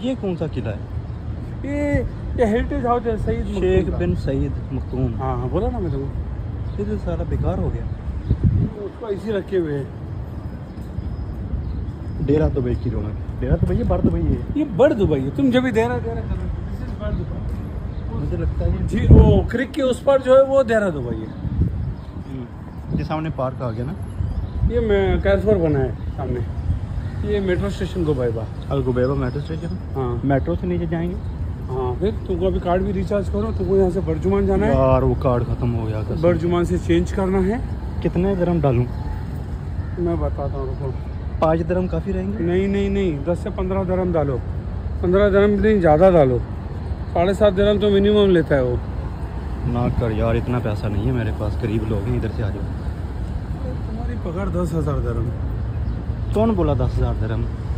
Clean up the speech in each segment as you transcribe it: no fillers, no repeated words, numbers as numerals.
ये कौन सा किला है? ये हेरिटेज हाउस है सईद शेख बिन सईद मखदूम। हाँ हाँ बोला ना मैं तुमको। ये तो सारा बेकार हो गया। उसको ऐसे रखे हुए हैं। डेरा दुबई की रौनक। डेरा दुबई है, बड़ दुबई है। ये बड़ दुबई है। तुम जब भी देरा कर रहे हो, दिस इज बड़ दुबई। मुझे लगता है जी वो क्रिक के उस पर जो है वो देरा दुबई है। ये सामने पार्क आ गया ना। ये मैं कैरफोर बना है सामने। ये metro station Ghubaiba. Al Ghubaiba metro station. हाँ मेट्रो से नीचे जाएंगे। हाँ फिर तुमको अभी कार्ड भी रिचार्ज करो। तुमको यहाँ से बर्जुमान जाना है यार वो कार्ड खत्म हो गया। बर्जुमान से चेंज करना है। कितने दिरहम डालूं? मैं बताता हूँ रुको। 5 दिरहम काफ़ी रहेंगे? नहीं नहीं नहीं 10 से 15 दिरहम डालो। 15 दिरहम नहीं ज़्यादा डालो। 7.5 दिरहम तो मिनिमम लेता है वो। ना कर यार, इतना पैसा नहीं है मेरे पास। गरीब लोग हैं, इधर से आ जाओ। तुम्हारी पकड़ 10,000 दिरहम। कौन बोला 10,000 दिरहम?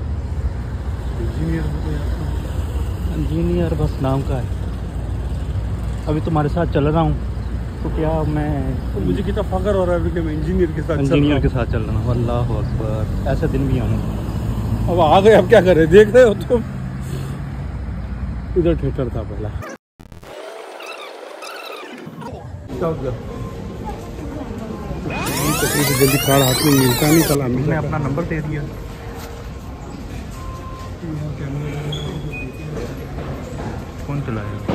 इंजीनियर बस नाम का है। अभी तुम्हारे साथ चल रहा हूँ तो क्या मैं तो मुझे कितना फख्र हो रहा है कि मैं इंजीनियर के साथ चल रहा हूँ। अल्लाह अकबर, ऐसे दिन भी आऊँ। अब आ गए, अब क्या करें? देख रहे हो तुम, इधर थिएटर था पहला। जल्दी कार्ड हाथ में मिलता नहीं। कल मैंने अपना नंबर दे दिया। कौन चलाएगा?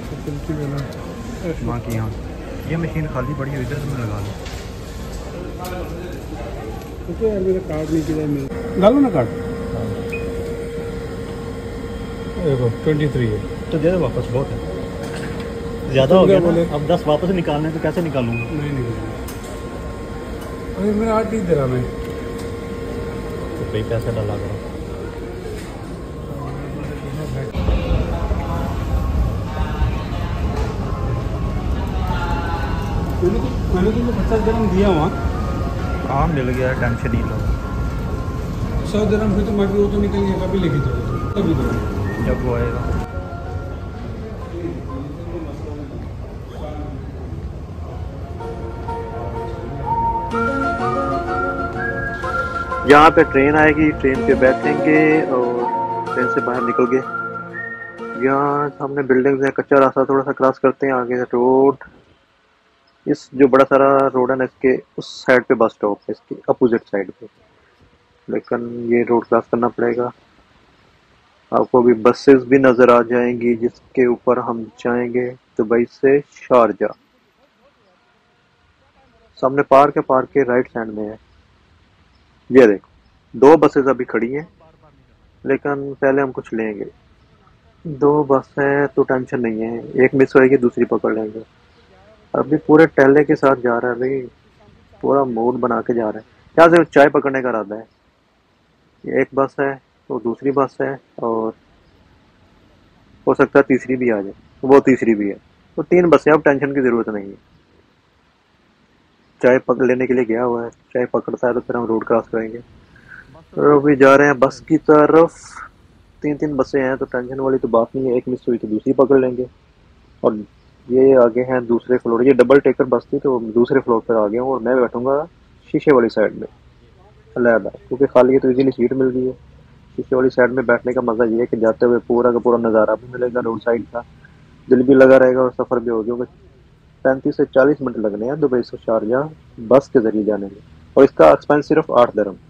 माँ की यहाँ ये मशीन खाली पड़ी है, इधर में लगा लो। ओके यार मेरा कार्ड नहीं किधर मिल। डालो ना कार्ड। देखो 23 है तो दे दो वापस, बहुत है। ज़्यादा हो गया बोले। अब 10 वापस निकालने तो कैसे निकालूंगा? नहीं अरे मेरा 8 नहीं दे रहा मैं। तो भाई पैसा डाला करो। मैंने तुमको 50 दिरहम दिया वहाँ। हाँ मिल गया, टेंशन नहीं लो। 100 दिरहम फिर तो मैं भी वो तो निकल गया। कभी लेके दो कभी दो जब वो आएगा। यहाँ पे ट्रेन आएगी, ट्रेन पे बैठेंगे और ट्रेन से बाहर निकल गए। यहाँ सामने बिल्डिंग्स है, कच्चा रास्ता थोड़ा सा क्रॉस करते हैं, आगे रोड। इस जो बड़ा सारा रोड है ना, इसके उस साइड पे बस स्टॉप है, इसकी अपोजिट साइड पे। लेकिन ये रोड क्रॉस करना पड़ेगा। आपको अभी बसेस भी नजर आ जाएंगी जिसके ऊपर हम जाएंगे दुबई से शारजा। सामने पार्क है, पार्क के राइट साइड में है। ये देखो 2 बसेस अभी खड़ी हैं, लेकिन पहले हम कुछ लेंगे। 2 बस है तो टेंशन नहीं है, एक मिस होएगी दूसरी पकड़ लेंगे। अभी पूरे टहले के साथ जा रहा है भाई, पूरा मूड बना के जा रहा है। यहाँ से चाय पकड़ने का इरादा है। एक बस है तो दूसरी बस है, और हो सकता है तीसरी भी आ जाए, वो तीसरी भी है। तो 3 बसें, अब टेंशन की जरूरत नहीं है। चाय पकड़ लेने के लिए गया हुआ है, चाय पकड़ता है तो फिर हम रोड क्रॉस करेंगे। तो अभी जा रहे हैं बस की तरफ। 3 बसें हैं तो टेंशन वाली तो बात नहीं है। एक मिस हुई तो दूसरी पकड़ लेंगे। और ये आगे हैं दूसरे फ्लोर। ये डबल टेकर बस थी तो दूसरे फ्लोर पर आ गया हूँ, और मैं बैठूंगा शीशे वाली साइड में अलहदा, क्योंकि खाली है तो इजीली सीट मिल गई है। शीशे वाली साइड में बैठने का मजा ये है कि जाते हुए पूरा का पूरा नज़ारा भी मिलेगा रोड साइड का, दिल भी लगा रहेगा और सफ़र भी हो गया। 35 से 40 मिनट लगने हैं दुबई से शारजा बस के जरिए जाने में, और इसका एक्सपेंस सिर्फ 8 दिरहम।